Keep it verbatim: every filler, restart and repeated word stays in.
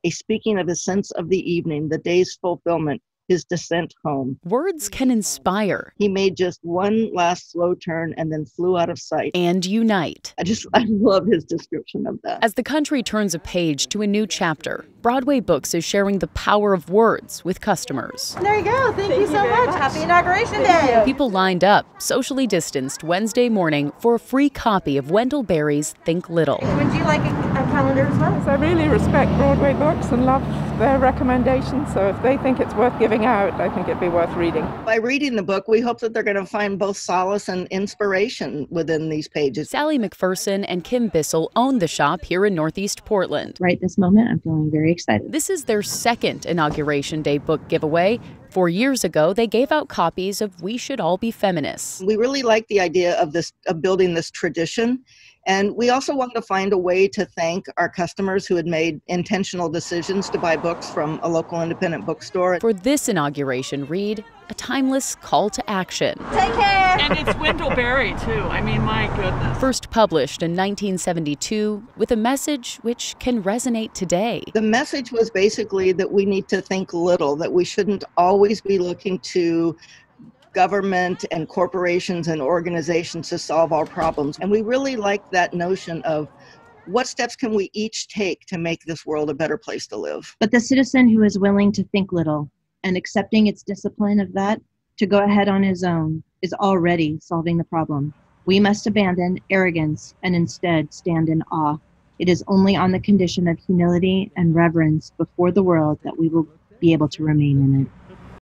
a speaking of his sense of the evening, the day's fulfillment, his descent home. Words can inspire. He made just one last slow turn and then flew out of sight. And unite. I just, I love his description of that. As the country turns a page to a new chapter, Broadway Books is sharing the power of words with customers. There you go. Thank, Thank you so you much. much. Happy Inauguration Day. People lined up, socially distanced, Wednesday morning for a free copy of Wendell Berry's Think Little. Would you like a, a calendar as well? I really respect Broadway Books and love their recommendations, so if they think it's worth giving out, I think it'd be worth reading. By reading the book, we hope that they're going to find both solace and inspiration within these pages. Sally McPherson and Kim Bissell own the shop here in Northeast Portland. Right this moment, I'm feeling very excited. This is their second Inauguration Day book giveaway. Four years ago, they gave out copies of We Should All Be Feminists. We really like the idea of this, of building this tradition. And we also wanted to find a way to thank our customers who had made intentional decisions to buy books from a local independent bookstore. For this inauguration, read a timeless call to action. Take care! And it's Wendell Berry, too. I mean, my goodness. First published in nineteen seventy-two, with a message which can resonate today. The message was basically that we need to think little, that we shouldn't always be looking to government and corporations and organizations to solve our problems. And we really like that notion of what steps can we each take to make this world a better place to live. But the citizen who is willing to think little and accepting its discipline of that to go ahead on his own is already solving the problem. We must abandon arrogance and instead stand in awe. It is only on the condition of humility and reverence before the world that we will be able to remain in it.